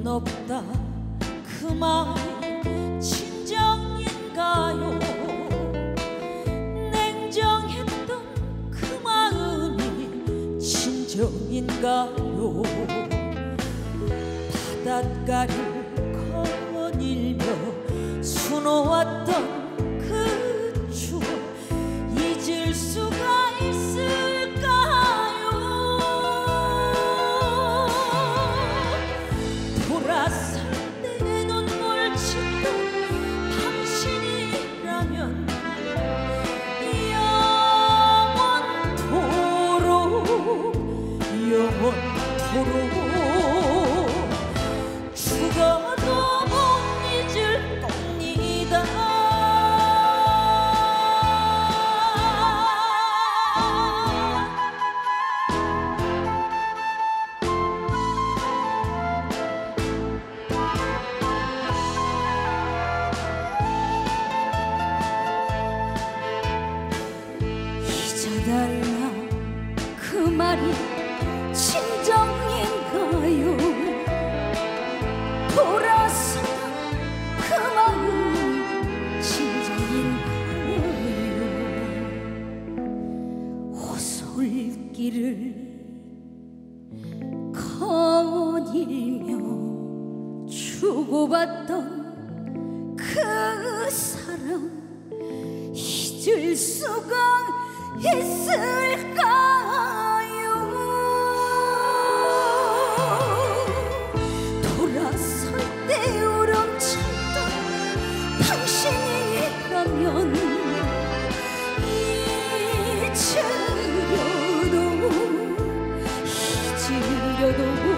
없다 그 말이 진정인가요? 냉정했던 그 마음이 진정인가요? 바닷가를 거닐며 수놓았던 그 추억 잊을 수가 있을까요? 돌아설 때 눈물 짓던 당신이라면 영원토록 죽어도 못 잊을 겁니다. 잊어달라 그 말이 진정인가요? 돌아서던 그 마음 진정인가요? 호솔길을 거닐며 주고받던 그 사람 잊을 수가 있을까요? 돌아설 때 우렁찼던 당신이라면 잊으려도